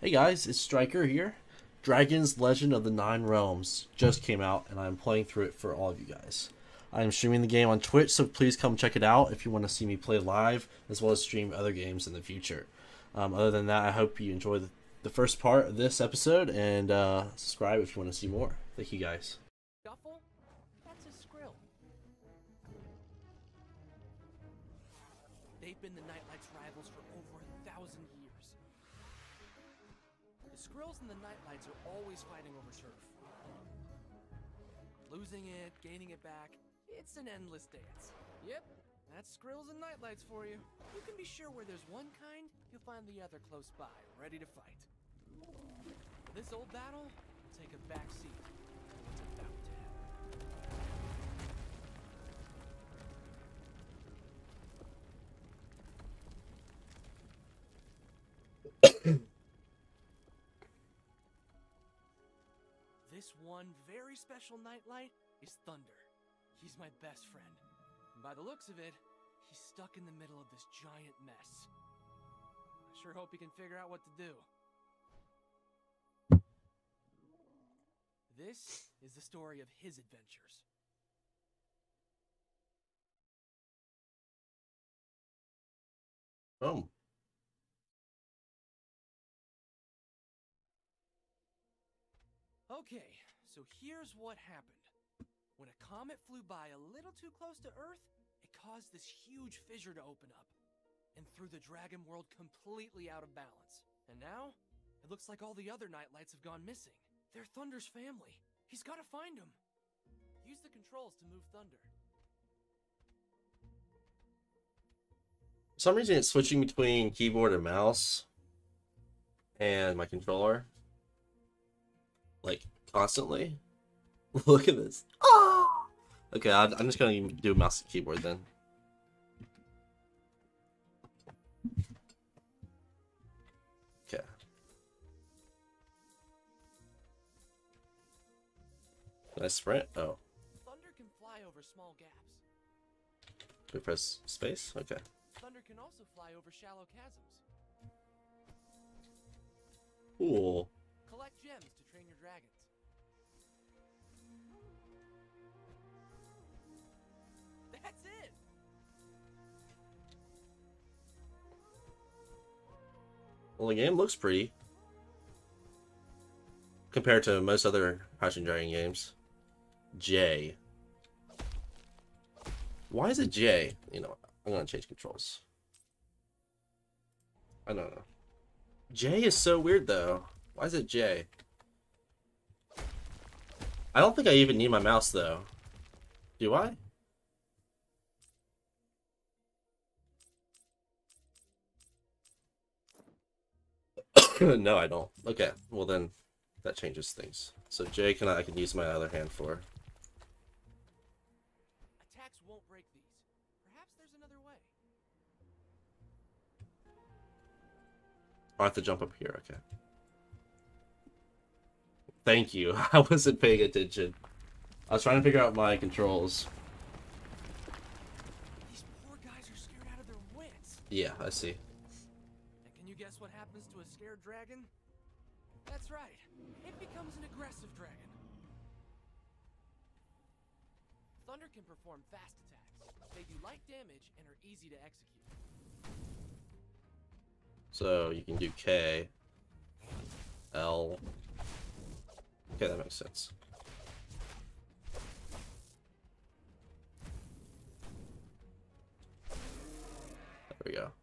Hey guys, it's Striker here. Dragon's Legend of the Nine Realms just came out, and I'm playing through it for all of you guys. I'm streaming the game on Twitch, so please come check it out if you want to see me play live, as well as stream other games in the future. Other than that, I hope you enjoy the first part of this episode, and subscribe if you want to see more. Thank you guys. Duffel? That's a Skrill. They've been the Nightlight's rivals for over 1,000 years. The Skrills and the Nightlights are always fighting over turf. Losing it, gaining it back, it's an endless dance. Yep, that's Skrills and Nightlights for you. You can be sure where there's one kind, you'll find the other close by, ready to fight. This old battle will take a back seat to what's about to happen. This one very special Nightlight is Thunder. He's my best friend. And by the looks of it, he's stuck in the middle of this giant mess. I sure hope he can figure out what to do. This is the story of his adventures. Oh. Okay, so here's what happened. When a comet flew by a little too close to Earth, it caused this huge fissure to open up and threw the dragon world completely out of balance. And now, it looks like all the other Nightlights have gone missing. They're Thunder's family. He's got to find them. Use the controls to move Thunder. For some reason, it's switching between keyboard and mouse and my controller, like, constantly. Look at this. Oh! Okay, I'm just gonna do mouse and keyboard then. Okay. Can I sprint? Oh. Thunder can fly over small gaps. Do I press space? Okay. Thunder can also fly over shallow chasms. Cool. Collect gems to train your dragons. That's it! Well, the game looks pretty compared to most other Crouching Dragon games. J. Why is it J? You know, I'm gonna change controls. I don't know. J is so weird though. Why is it J? I don't think I even need my mouse though. Do I? No, I don't. Okay, well then that changes things. So J I can use my other hand for. Attacks won't break these. Perhaps there's another way. I have to jump up here, okay. Thank you. I wasn't paying attention. I was trying to figure out my controls. These poor guys are scared out of their wits. Yeah, I see. And can you guess what happens to a scared dragon? That's right. It becomes an aggressive dragon. Thunder can perform fast attacks. They do light damage and are easy to execute. So you can do K, L. Okay, that makes sense. There we go.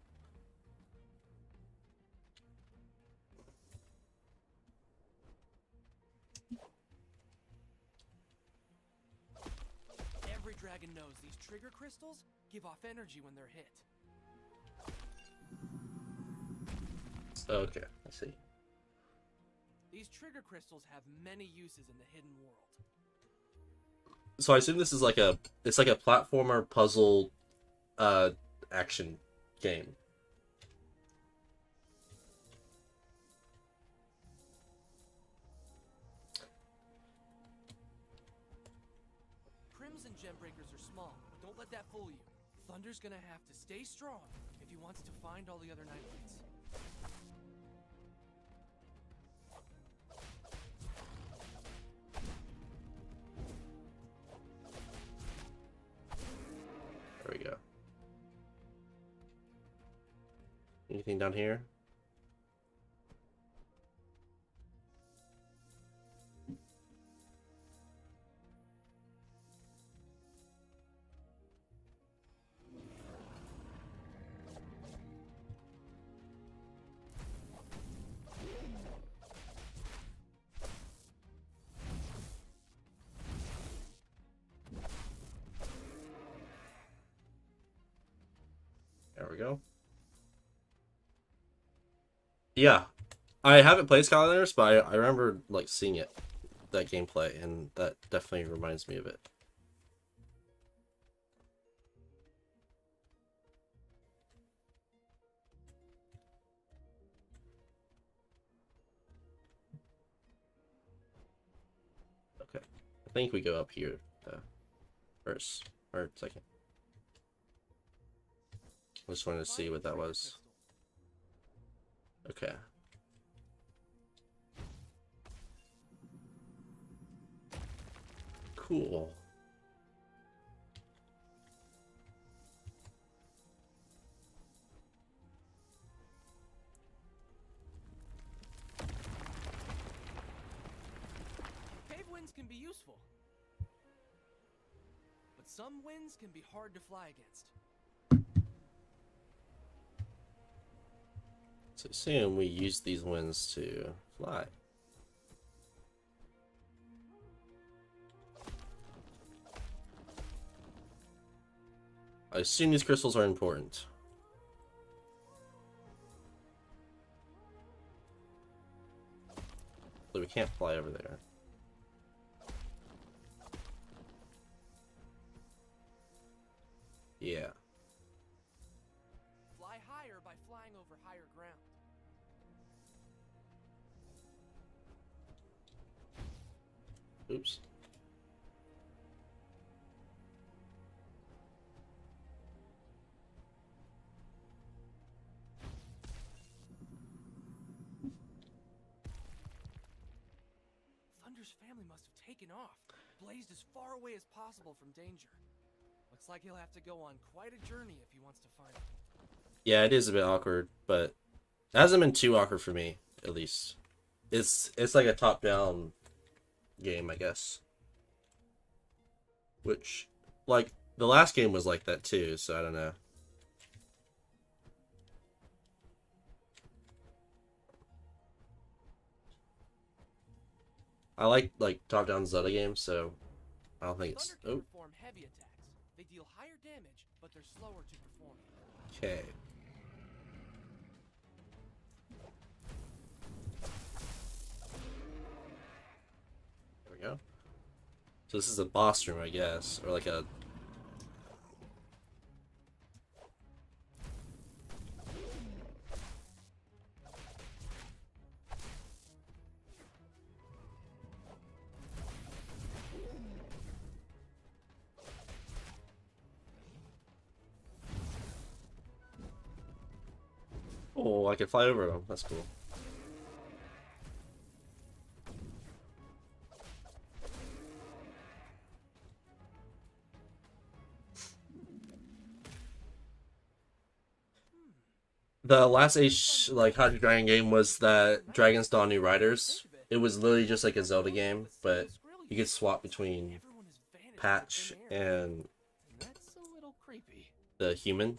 Every dragon knows these trigger crystals give off energy when they're hit. Okay, I see. These trigger crystals have many uses in the hidden world. So I assume this is like it's like a platformer puzzle action game. Crimson gem breakers are small, but don't let that fool you. Thunder's gonna have to stay strong if he wants to find all the other Nightlights. Anything down here? There we go. Yeah, I haven't played Skylanders, but I remember like seeing it, that gameplay, and that definitely reminds me of it. Okay, I think we go up here first or second. I just wanted to see what that was. Okay. Cool. Pave winds can be useful, but some winds can be hard to fly against. So assume we use these winds to fly. I assume these crystals are important. So we can't fly over there. Yeah. Fly higher by flying over higher ground. Oops. Thunder's family must have taken off, blazed as far away as possible from danger. Looks like he'll have to go on quite a journey if he wants to find them. Yeah, it is a bit awkward, but it hasn't been too awkward for me, at least. It's like a top-down game, I guess. Which, like, the last game was like that too, so I don't know. I like top-down Zelda games, so I don't think it's... Thunder can perform heavy attacks. They deal higher damage, but they're slower to perform. Okay. There we go. So this is a boss room, I guess, or like a... Oh, I can fly over them. That's cool. The last Age, like, How to Dragon game was that Dragon's Dawn New Riders. It was literally just like a Zelda game, but you could swap between Patch and That's a little creepy. the human.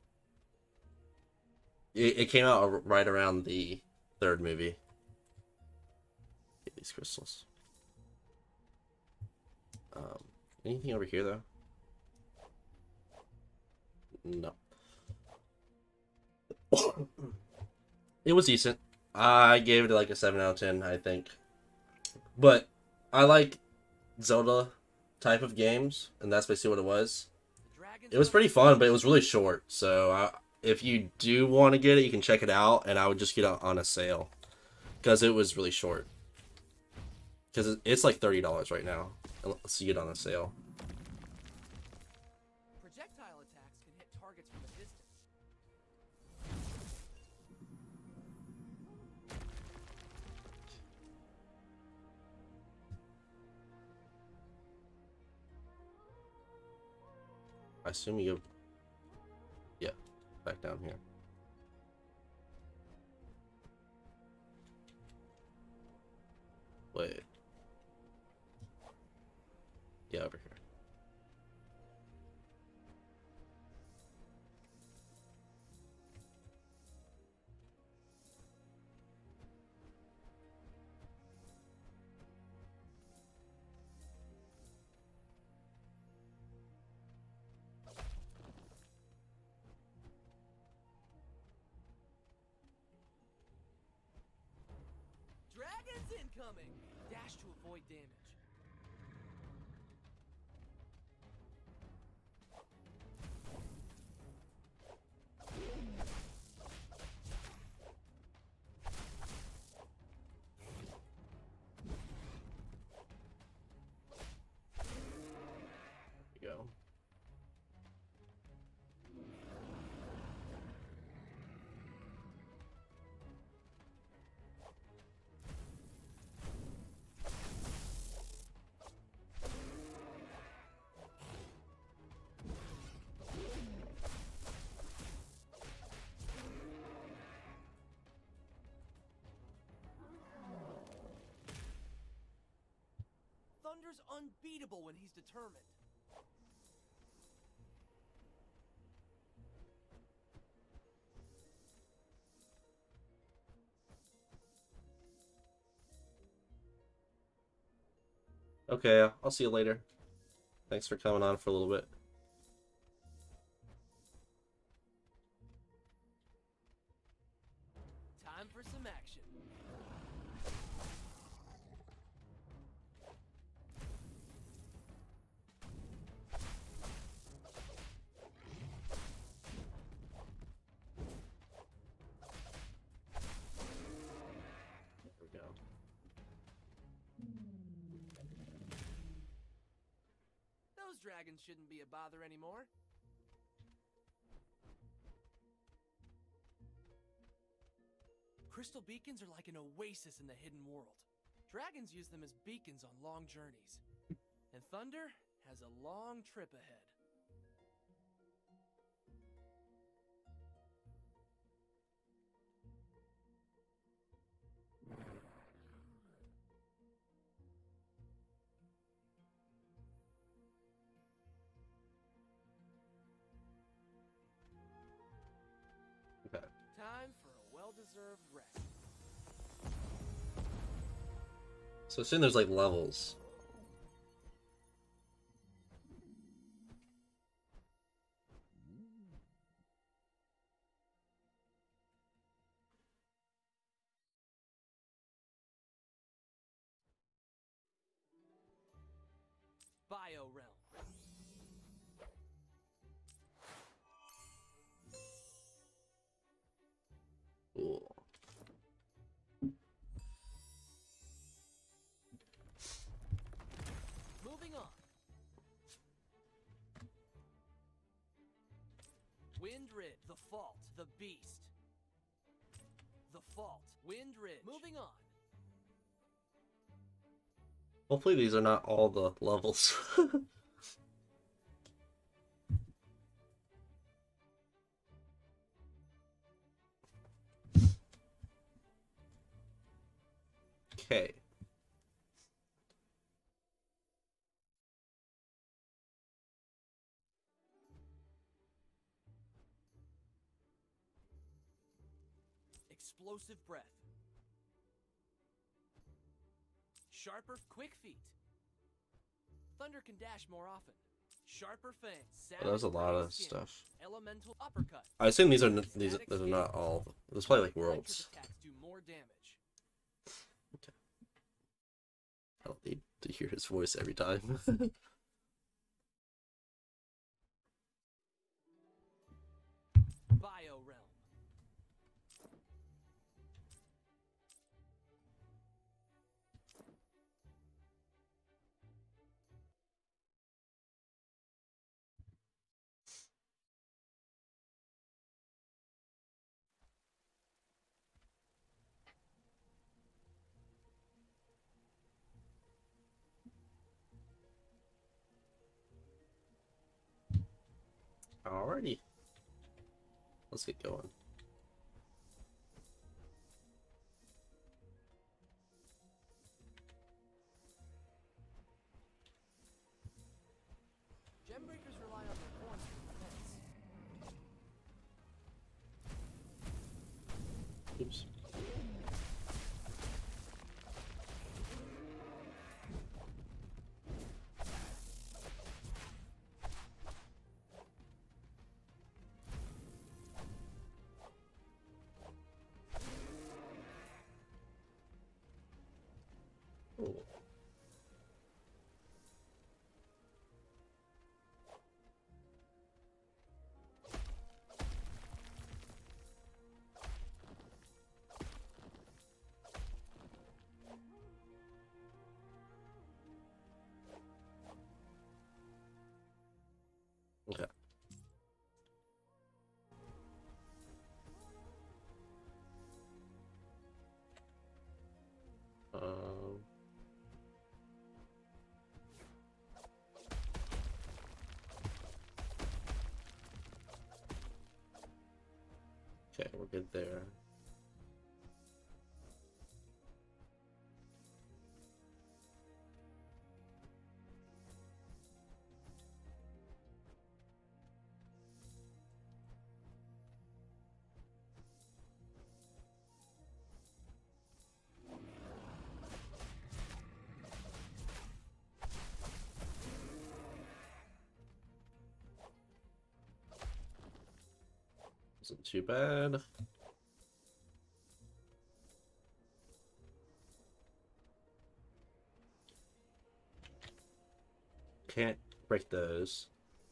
It came out right around the third movie. Get these crystals. Anything over here though? No. It was decent. I gave it like a 7 out of 10, I think. But I like Zelda type of games, and that's basically what it was. It was pretty fun, but it was really short. So if you do want to get it, you can check it out, and I would just get it on a sale because it was really short. Because it's like $30 right now. Unless you get it on a sale. Projectile attacks can hit targets from a distance. I assume you go... Yeah, back down here. incoming! Dash to avoid damage. There you go. Thunder's unbeatable when he's determined. Okay, I'll see you later. Thanks for coming on for a little bit. Time for some action. There we go. Those dragons shouldn't be a bother anymore. Crystal beacons are like an oasis in the hidden world. Dragons use them as beacons on long journeys. And Thunder has a long trip ahead. Okay. Time for a well-deserved rest. So soon there's like levels. Bio Realm. Cool. Moving on. Windrid, the Fault, the Beast. The Fault, Windrid. Moving on. Hopefully these are not all the levels. Okay. Explosive Breath. Sharper Quick Feet. Thunder can dash more often. Sharper Fangs. Oh, there's a lot of Skin. stuff. Elemental Uppercut. I assume these are these are not all. There's probably like Electric worlds. attacks do more damage. I don't need to hear his voice every time. Bio Realm. Alrighty. Let's get going. Gembreakers rely on their horns for defense. Oops. good there. Wasn't too bad. Can't break those.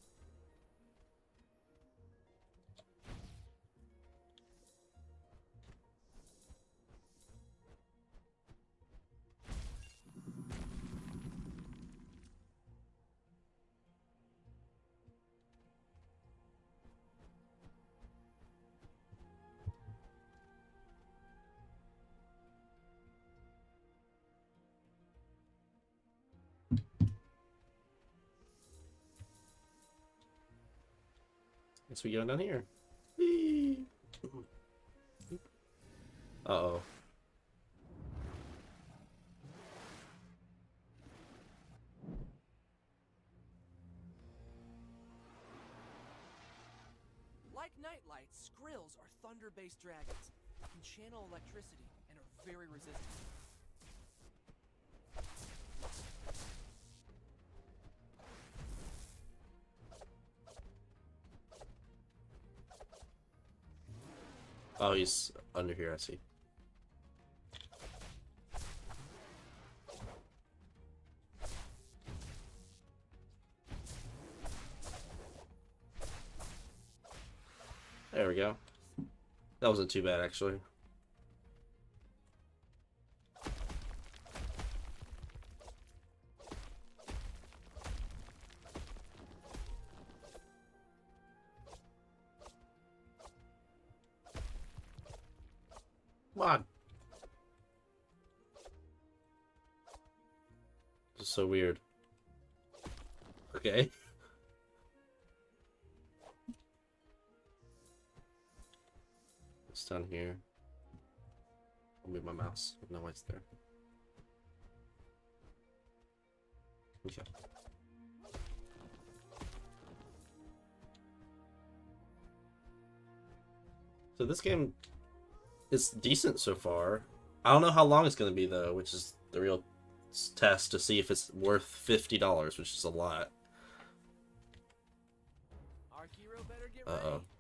Guess we go down here. Uh-oh. Like Nightlights, Skrills are thunder-based dragons, can channel electricity, and are very resistant. Oh, he's under here, I see. There we go. That wasn't too bad, actually. Come on. This is so weird. Okay. It's down here. I'll move my mouse. No, it's there. Okay. So this game is decent so far. I don't know how long it's going to be, though, which is the real test to see if it's worth $50, which is a lot. Our hero better get Uh-oh. ready.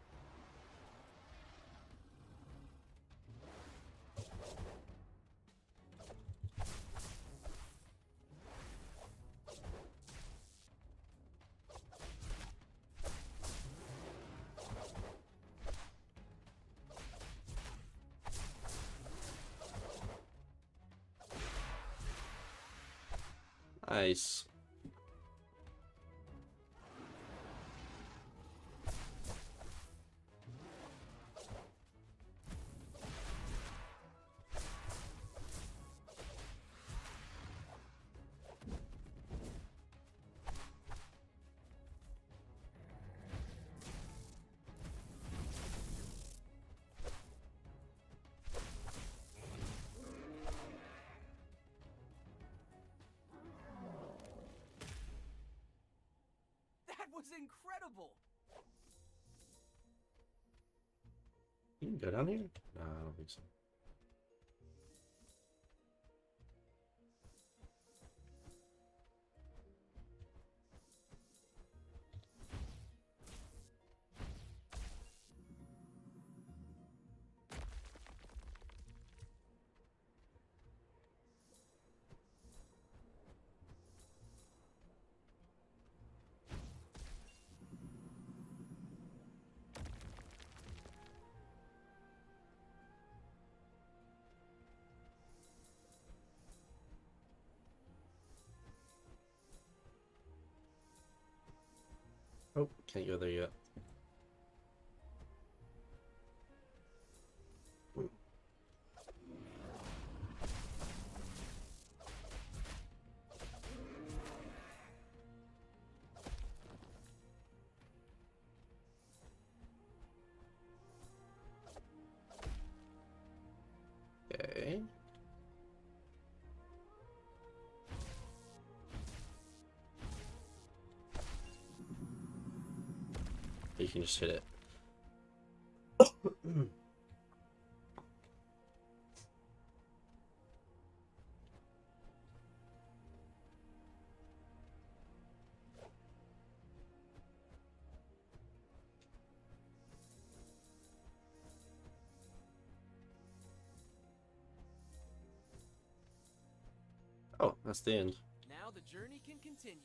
Nice. That was incredible. You can go down here? No, I don't think so. Oh, can't go there yet. Okay. You can just hit it. Oh, that's the end. Now the journey can continue.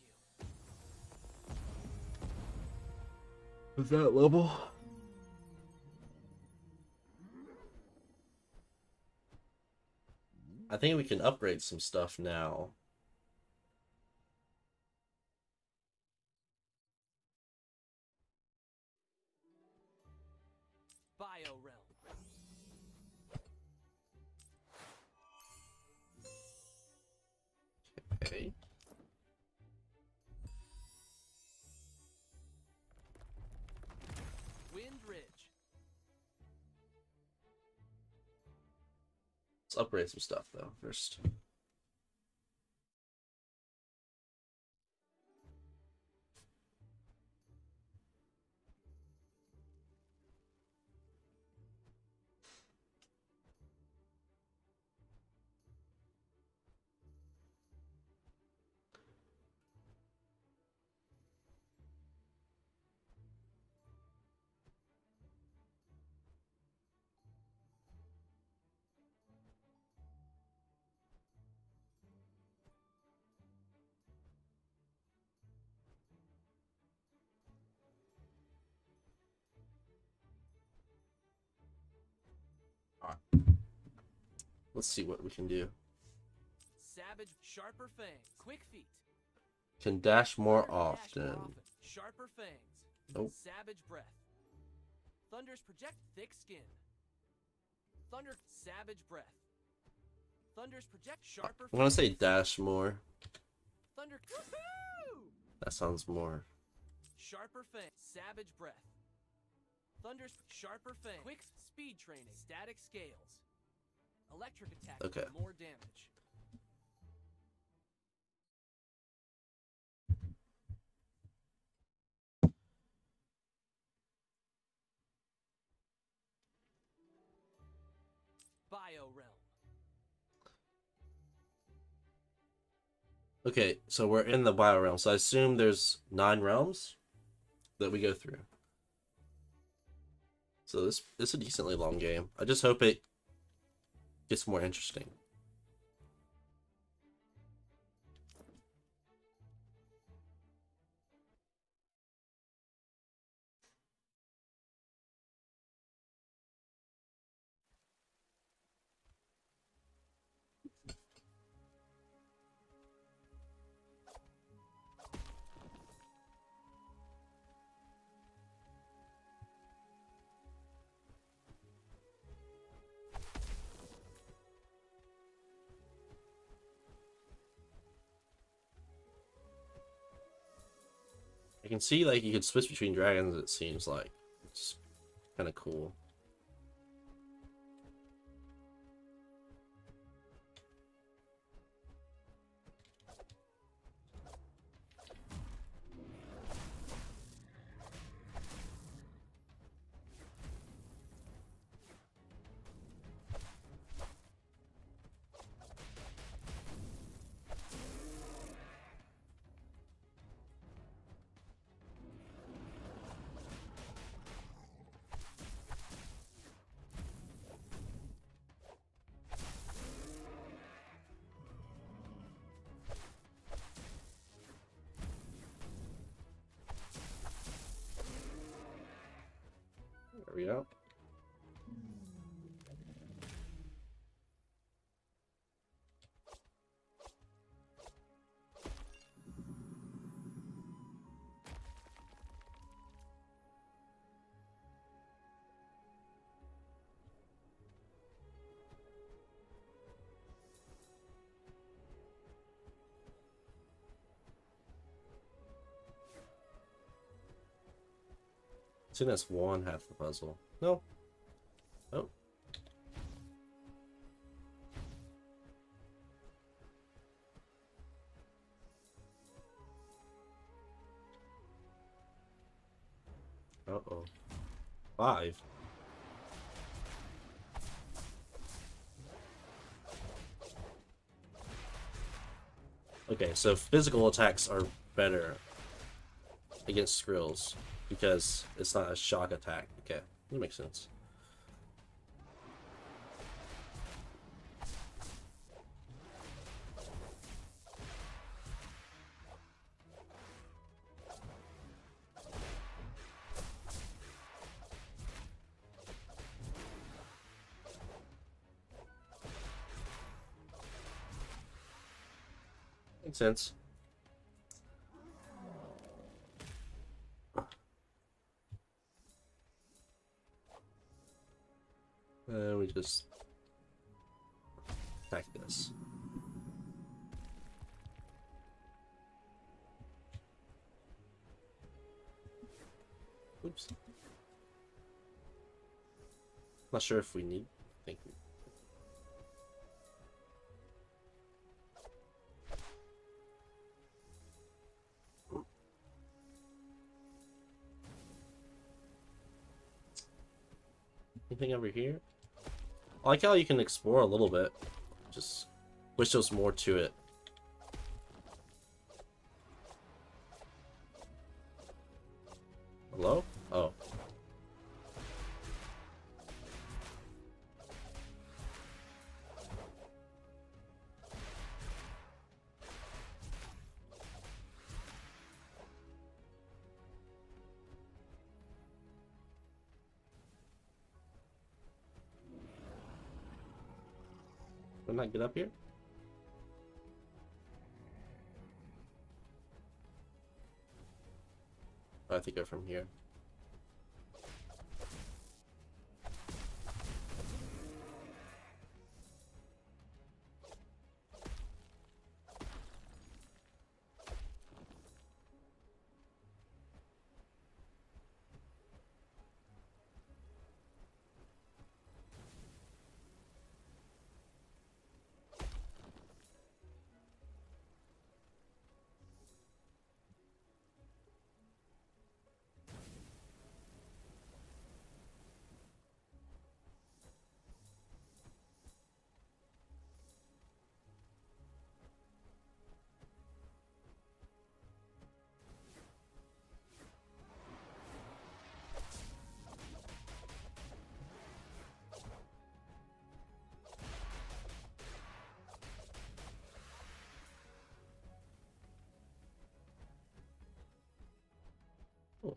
Is that level? I think we can upgrade some stuff now. Bio realm. Okay. Wind Ridge. Let's upgrade some stuff though first. Let's see what we can do. Savage, sharper fangs. Quick feet. Can dash more Thunder dash often. Sharper fangs. Nope. Savage breath. Thunders project thick skin. Thunder savage breath. Thunders project sharper. I'm gonna say fangs. dash more. Thunder. Woohoo! That sounds more. Sharper fang. Savage breath. Thunder's sharper fang. Quick speed training. Static scales. Electric attack. Okay. More damage. Bio realm. Okay, so we're in the bio realm. So I assume there's 9 realms that we go through. So this is a decently long game. I just hope it gets more interesting. I can see like you could switch between dragons, it seems like. It's kind of cool. There we go. I think that's one half the puzzle. No. Oh. Uh-oh. 5. Okay, so physical attacks are better against Skrills because it's not a shock attack. Okay, that makes sense. Makes sense. We just attack this. Oops. Not sure if we need. Thank you. Anything over here? I like how you can explore a little bit. Just wish there was more to it. Hello? Oh. Can I get up here? Oh, I have to go from here. Oh.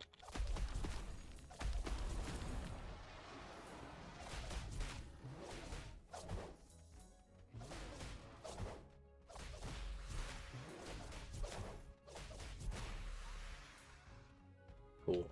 Cool.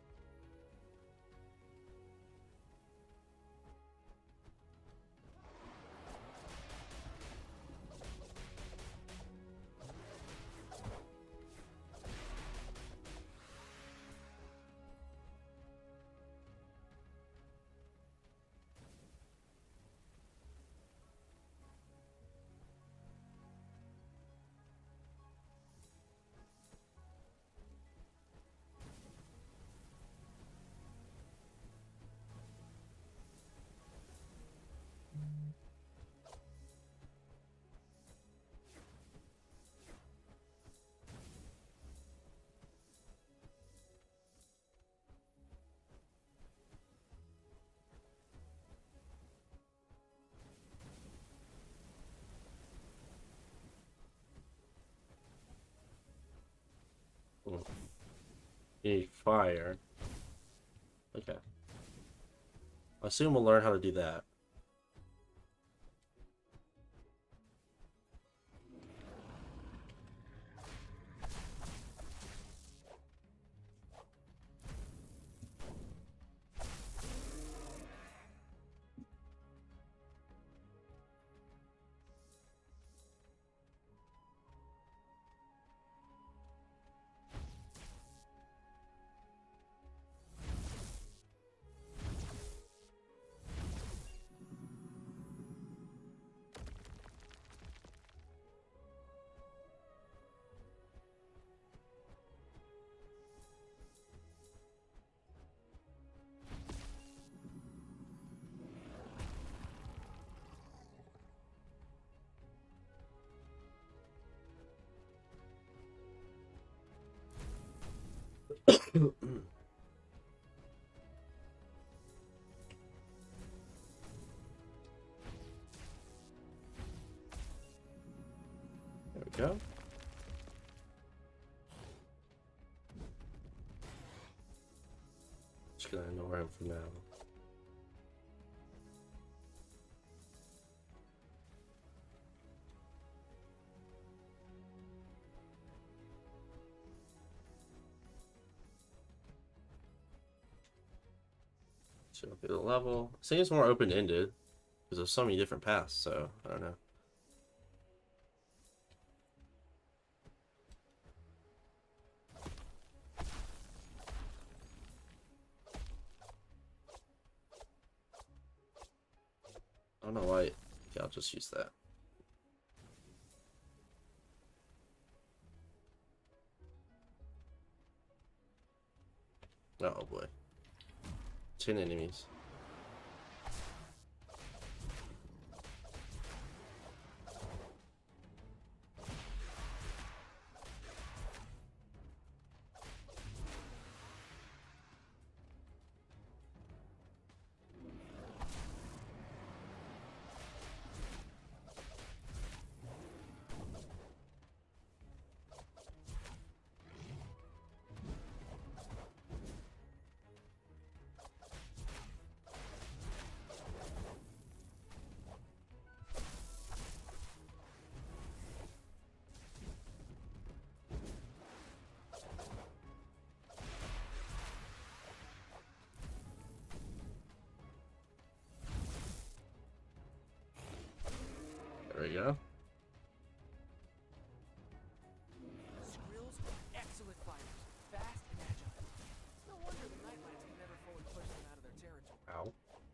Mm. You need fire. Okay. I assume we'll learn how to do that. Go. Just gonna ignore him for now. So through the level. Seems more open-ended because there's so many different paths, so I don't know. I don't know why. Okay, I'll just use that. Oh boy. 10 enemies. There we go. Skrills are excellent fighters, fast and agile. It's no wonder the Nightlands can never fully push them out of their territory. Ow.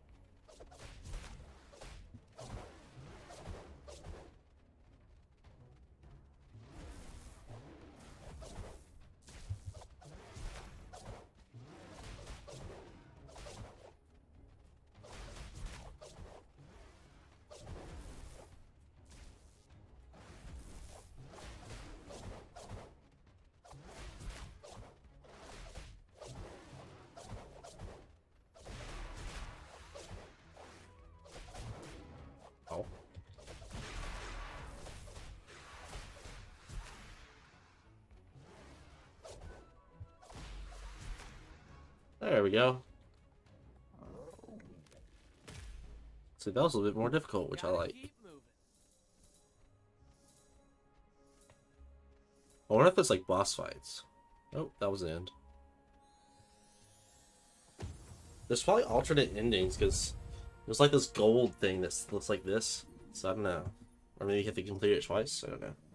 Oh. There we go. See, that was a bit more difficult, which I Gotta like. keep moving. I wonder if it's like boss fights. Oh, that was the end. There's probably alternate endings because there's like this gold thing that looks like this. So I don't know. Or maybe you have to complete it twice. I don't know.